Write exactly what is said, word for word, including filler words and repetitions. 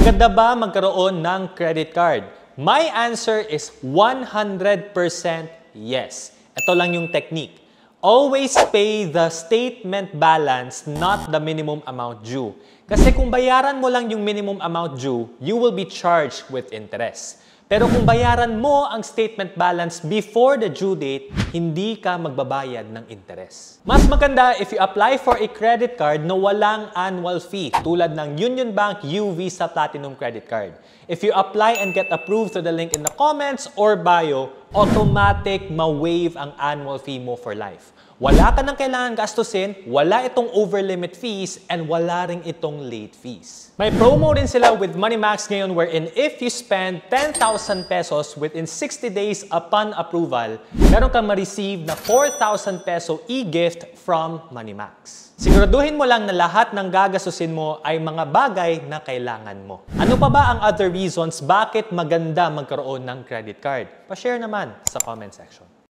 Maganda ba magkaroon ng credit card? My answer is one hundred percent yes. Ito lang yung technique. Always pay the statement balance, not the minimum amount due. Kasi kung bayaran mo lang yung minimum amount due, you will be charged with interest. Pero kung bayaran mo ang statement balance before the due date, hindi ka magbabayad ng interest. Mas maganda if you apply for a credit card na walang annual fee, tulad ng Union Bank U Visa Platinum Credit Card. If you apply and get approved through the link in the comments or bio, automatic ma-waive ang annual fee mo for life. Wala ka nang kailangan gastusin, wala itong over-limit fees, and wala ring itong late fees. May promo rin sila with MoneyMax ngayon wherein if you spend ten thousand pesos within sixty days upon approval, meron kang ma-receive na four thousand peso e-gift from MoneyMax. Siguraduhin mo lang na lahat ng gagastusin mo ay mga bagay na kailangan mo. Ano pa ba ang other reasons bakit maganda magkaroon ng credit card? Pa-share naman sa comment section.